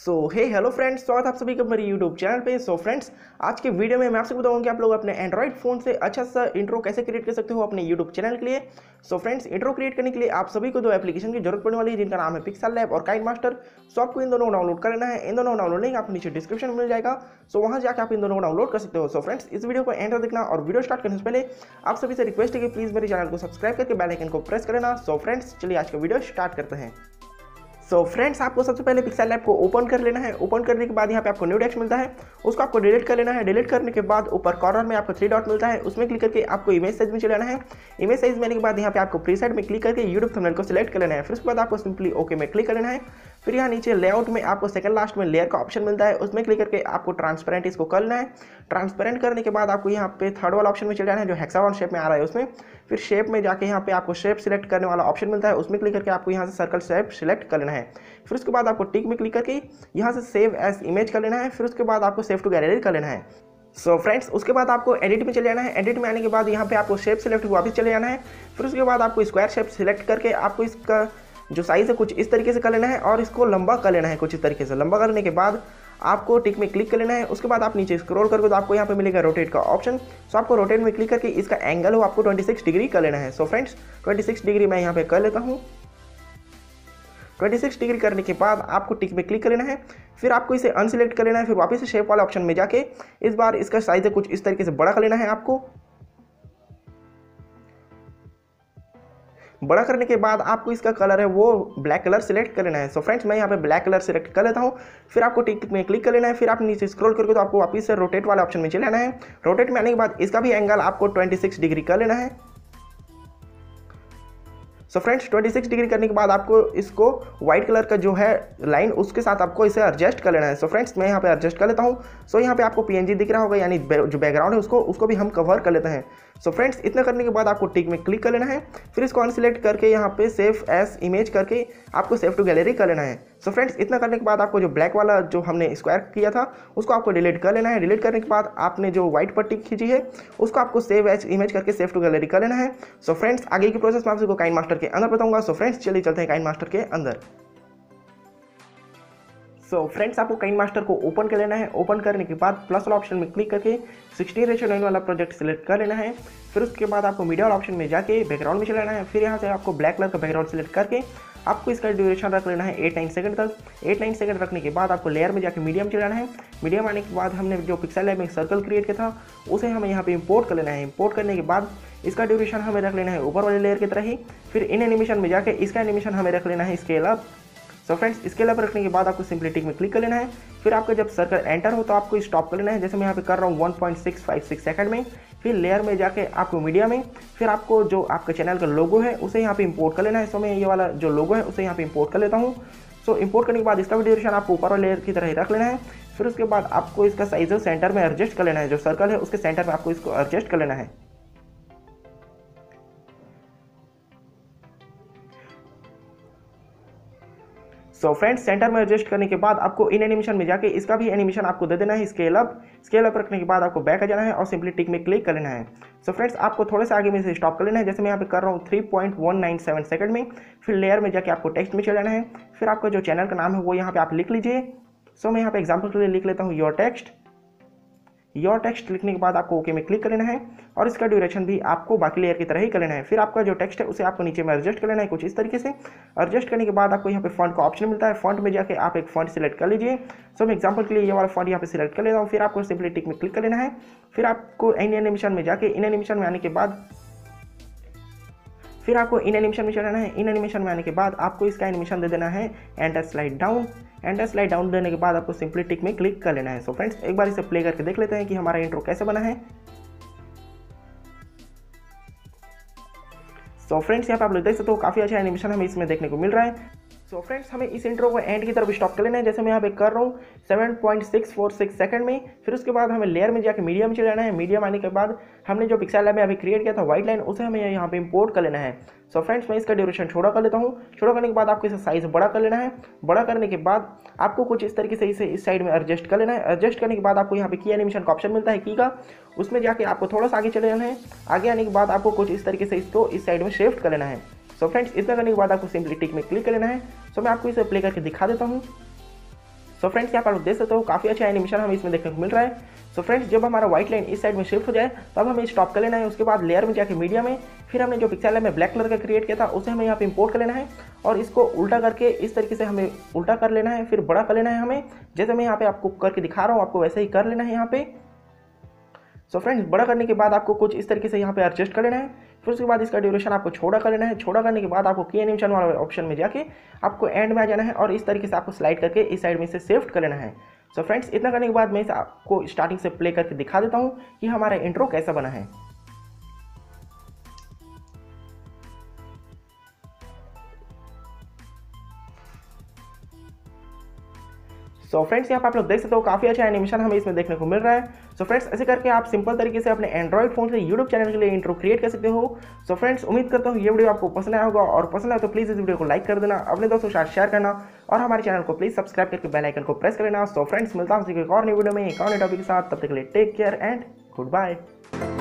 हे hello friends, स्वागत है आप सभी का मेरे यूट्यूब चैनल पे। फ्रेंड्स, आज के वीडियो में मैं आपसे बताऊंगा कि आप लोग अपने एंड्रॉइड फ़ोन से अच्छा सा इंट्रो कैसे क्रिएट कर सकते हो अपने यूट्यूब चैनल के लिए। फ्रेंड्स, इंट्रो क्रिएट करने के लिए आप सभी को दो एप्लीकेशन की जरूरत पड़ने वाली है, जिनका नाम है पिक्सल लैब और काइनमास्टर। आपको इन दोनों को डाउनलोड कर लेना है। इन दोनों को डाउनलोड लिंक आपको नीचे डिस्क्रिप्शन में मिल जाएगा। वहाँ जाकर आप इन दोनों को डाउनलोड कर सकते हो। फ्रेंड्स, इस वीडियो को एंड तक देखना और वीडियो स्टार्ट करने से पहले आप सभी से रिक्वेस्ट है कि प्लीज़ मेरे चैनल को सब्सक्राइब करके बेल आइकन को प्रेस कर लेना। फ्रेंड्स, चलिए आज का वीडियो स्टार्ट करते हैं। फ्रेंड्स, आपको सबसे पहले पिक्सल लैब को ओपन कर लेना है। ओपन करने के बाद यहाँ पे आपको न्यू टेक्स्ट मिलता है, उसको आपको डिलीट कर लेना है। डिलीट करने के बाद ऊपर कॉर्नर में आपको 3 डॉट मिलता है, उसमें क्लिक करके आपको इमेज साइज में चले जाना है। इमेज साइज में आने के बाद यहाँ पे आपको प्रीसेट में क्लिक करके यूट्यूब थंबनेल को सिलेक्ट कर लेना है। फिर उसके बाद आपको सिंपली ओके में क्लिक कर लेना है। फिर यहाँ नीचे लेआउट में आपको सेकंड लास्ट में लेयर का ऑप्शन मिलता है, उसमें क्लिक करके आपको ट्रांसपेरेंट इसको कर लेना है। ट्रांसपेरेंट करने के बाद आपको यहाँ पे थर्ड वाला ऑप्शन में चले जाना है, जो हेक्सागोन शेप में आ रहा है उसमें। फिर शेप में जाके यहाँ पे आपको शेप सिलेक्ट करने वाला ऑप्शन मिलता है, उसमें क्लिक करके आपको यहाँ से सर्कल शेप सिलेक्ट कर लेना है। फिर उसके बाद आपको टिक में क्लिक करके यहाँ से सेव एज इमेज कर लेना है। फिर उसके बाद आपको सेव टू गैलरी कर लेना है। फ्रेंड्स, उसके बाद आपको एडिट में चले जाना है। एडिट में आने के बाद यहाँ पे आपको शेप सिलेक्ट वापस चले जाना है। फिर उसके बाद आपको स्क्वायर शेप सिलेक्ट करके आपको इसका जो साइज़ है कुछ इस तरीके से कर लेना है और इसको लंबा कर लेना है कुछ इस तरीके से। लंबा करने के बाद आपको टिक में क्लिक कर लेना है। उसके बाद आप नीचे स्क्रॉल करके तो आपको यहाँ पे मिलेगा रोटेट का ऑप्शन। आपको रोटेट में क्लिक करके इसका एंगल हो आपको 26 डिग्री कर लेना है। फ्रेंड्स, 26 डिग्री मैं यहाँ पे कर लेता हूँ। 26 डिग्री करने के बाद आपको टिक में क्लिक कर लेना है। फिर आपको इसे अनसिलेक्ट कर लेना है। फिर वापस से शेप वाले ऑप्शन में जाके इस बार इसका साइज कुछ इस तरीके से बड़ा कर लेना है। आपको बड़ा करने के बाद आपको इसका कलर है वो ब्लैक कलर सिलेक्ट कर लेना है। फ्रेंड्स, मैं यहाँ पे ब्लैक कलर सिलेक्ट कर लेता हूँ। फिर आपको टिक में क्लिक कर लेना है। फिर आप नीचे स्क्रॉल करके तो आपको वापस से रोटेट वाले ऑप्शन में चले आना है। रोटेट में आने के बाद इसका भी एंगल आपको 26 डिग्री कर लेना है। फ्रेंड्स, 26 डिग्री करने के बाद आपको इसको व्हाइट कलर का जो है लाइन उसके साथ आपको इसे एडजस्ट कर लेना है। फ्रेंड्स, मैं यहाँ पे एडजस्ट कर लेता हूँ। यहाँ पे आपको पीएनजी दिख रहा होगा, यानी जो बैकग्राउंड है उसको भी हम कवर कर लेते हैं। फ्रेंड्स, इतना करने के बाद आपको टिक में क्लिक कर लेना है। फिर इसको अनसिलेक्ट करके यहाँ पे सेव एज इमेज करके आपको सेव टू गैलरी कर लेना है। फ्रेंड्स, इतना करने के बाद आपको जो ब्लैक वाला जो हमने स्क्वायर किया था उसको आपको डिलीट कर लेना है। डिलीट करने के बाद आपने जो व्हाइट पट्टी खींची है उसको आपको सेव एज इमेज करके सेव टू गैलरी कर लेना है। फ्रेंड्स, आगे की प्रोसेस मैं आपको काइनमास्टर के अंदर बताऊंगा। फ्रेंड्स, चलिए चलते हैं काइनमास्टर के अंदर। फ्रेंड्स, आपको काइनमास्टर को ओपन कर लेना है। ओपन करने के बाद प्लस वाला ऑप्शन में क्लिक करके 16:9 वाला प्रोजेक्ट सिलेक्ट कर लेना है। फिर उसके बाद आपको मीडिया वाला ऑप्शन में जाके बैकग्राउंड में चलाना है। फिर यहाँ से आपको ब्लैक कलर का बैकग्राउंड सिलेक्ट करके आपको इसका ड्यूरेशन रख लेना है 8-9 सेकंड तक। 8-9 सेकंड रखने के बाद आपको लेयर में जाके मीडियम चलाना है। मीडियम आने के बाद हमने जो पिक्सल लैब में सर्कल क्रिएट किया था उसे हमें यहाँ पे इंपोर्ट कर लेना है। इंपोर्ट करने के बाद इसका ड्यूरेशन हमें रख लेना है ऊपर वाले लेयर की तरह ही। फिर इन एनिमेशन में जाके इसका एनिमेशन हमें रख लेना है scale up. Friends, scale up रखने के बाद आपको सिंपली टिक में क्लिक कर लेना है। फिर आपका जब सर्कल एंटर हो तो आपको स्टॉप कर लेना है, जैसे मैं यहाँ पे कर रहा हूँ 1.656 सेकंड में। फिर लेयर में जाके आपको मीडिया में फिर आपको जो आपके चैनल का लोगो है उसे यहाँ पे इंपोर्ट कर लेना है। मैं ये वाला जो लोगो है उसे यहाँ पे इंपोर्ट कर लेता हूँ। इंपोर्ट करने के बाद इसका भी ड्यूरेशन आपको ऊपर वाले लेयर की तरह ही रख लेना है। फिर उसके बाद आपको इसका साइज सेंटर में एडजस्ट कर लेना है। जो सर्कल है उसके सेंटर में आपको इसको एडजस्ट कर लेना है। फ्रेंड्स, सेंटर में एडजस्ट करने के बाद आपको इन एनिमेशन में जाके इसका भी एनिमेशन आपको दे देना है स्केल अप। स्केल अप रखने के बाद आपको बैक आ जाना है और सिंपली टिक में क्लिक कर लेना है। फ्रेंड्स, आपको थोड़े से आगे में से स्टॉप कर लेना है, जैसे मैं यहाँ पे कर रहा हूँ 3.197 सेकंड में। फिर लेयर में जाके आपको टेक्स्ट में चले जाना है। फिर आपका जो चैनल का नाम है वो यहाँ पे आप लिख लीजिए। मैं यहाँ पे एग्जाम्पल के लिए लिख लेता हूँ योर टेक्स्ट। योर टेक्स्ट लिखने के बाद आपको ओके में क्लिक कर लेना है और इसका ड्यूरेशन भी आपको बाकी लेयर की तरह ही कर लेना है। फिर आपका जो टेक्स्ट है उसे आपको नीचे में एडजस्ट कर लेना है कुछ इस तरीके से। एडजस्ट करने के बाद आपको यहाँ पे फॉन्ट का ऑप्शन मिलता है। फॉन्ट में जाके आप एक फॉन्ट सिलेक्ट कर लीजिए। मैं एग्जांपल के लिए ये वाला फॉन्ट यहाँ पे सिलेक्ट कर लेता हूँ। फिर आपको सिंपली टिक में क्लिक कर लेना है। फिर आपको इन एनिमेशन में जाके इन एनिमेशन में आने के बाद फिर आपको इन एनिमेशन में चलाना है। इन एनिमेशन में आने के बाद आपको इसका एनिमेशन दे देना है enter slide down. Enter slide down देने के बाद आपको सिंपली टिक में क्लिक कर लेना है। फ्रेंड्स, एक बार इसे प्ले करके देख लेते हैं कि हमारा इंट्रो कैसे बना है। फ्रेंड्स, यहाँ पे आप लोग देख सकते हो काफ़ी अच्छा एनिमेशन हमें इसमें देखने को मिल रहा है। फ्रेंड्स, हमें इस इंट्रो को एंड की तरफ स्टॉप कर लेना है, जैसे मैं यहाँ पे कर रहा हूँ 7.646 सेकंड में। फिर उसके बाद हमें लेयर में जाकर मीडियम में चले जाना है। मीडियम आने के बाद हमने जो पिक्सल लैब में अभी क्रिएट किया था व्हाइट लाइन उसे हमें यहाँ पे इंपोर्ट कर लेना है। फ्रेंड्स, मैं इसका ड्यूरेशन छोटा कर लेता हूँ। छोटा करने के बाद आपको इसे साइज बड़ा कर लेना है। बड़ा करने के बाद आपको कुछ इस तरीके से इसे इस साइड में एडजस्ट कर लेना है। एडजस्ट करने के बाद आपको यहाँ पे की एनिमेशन का ऑप्शन मिलता है की का, उसमें जाके आपको थोड़ा सा आगे चले जाना है। आगे आने के बाद आपको कुछ इस तरीके से इसको इस साइड में शिफ्ट कर लेना है। फ्रेंड्स, इतना करने के बाद आपको सिंपली टिक में क्लिक कर लेना है। मैं आपको इसे प्ले करके दिखा देता हूँ। सो फ्रेंड्स यहाँ पर आप देख सकते हो काफ़ी अच्छा एनिमेशन हमें इसमें देखने को मिल रहा है। सो फ्रेंड्स जब हमारा व्हाइट लाइन इस साइड में शिफ्ट हो जाए तब हमें स्टॉप कर लेना है। उसके बाद लेयर में जाके मीडिया में फिर हमने जो पिक्सल है ब्लैक कलर का क्रिएट किया था उसे हमें यहाँ पे इंपोर्ट कर लेना है और इसको उल्टा करके इस तरीके से हमें उल्टा कर लेना है, फिर बड़ा कर लेना है हमें। जैसे मैं यहाँ पे आपको करके दिखा रहा हूँ आपको वैसे ही कर लेना है यहाँ पे। सो फ्रेंड्स बड़ा करने के बाद आपको कुछ इस तरीके से यहाँ पे एडजस्ट कर लेना है। फिर उसके बाद इसका ड्यूरेशन आपको छोटा कर लेना है। छोटा करने के बाद आपको की एनिमेशन वाला ऑप्शन में जाके आपको एंड में आ जाना है और इस तरीके से आपको स्लाइड करके इस साइड में से शिफ्ट कर लेना है। सो फ्रेंड्स इतना करने के बाद मैं इसे आपको स्टार्टिंग से प्ले करके दिखा देता हूँ कि हमारा इंट्रो कैसा बना है। सो फ्रेंड्स यहाँ पर आप लोग देख सकते हो काफ़ी अच्छा एनिमेशन हमें इसमें देखने को मिल रहा है। सो फ्रेंड्स ऐसे करके आप सिंपल तरीके से अपने एंड्रॉइड फोन से यूट्यूब चैनल के लिए इंट्रो क्रिएट कर सकते हो। सो फ्रेंड्स उम्मीद करता हूँ ये वीडियो आपको पसंद आया होगा और पसंद आया तो प्लीज़ इस वीडियो को लाइक कर देना, अपने दोस्तों के साथ शेयर करना और हमारे चैनल को प्लीज़ सब्सक्राइब करके बेल आइकन को प्रेस कर लेना। सो फ्रेंड्स मिलता हूँ एक और नई वीडियो में एक और नए टॉपिक के साथ, तब तक के लिए take care and good bye.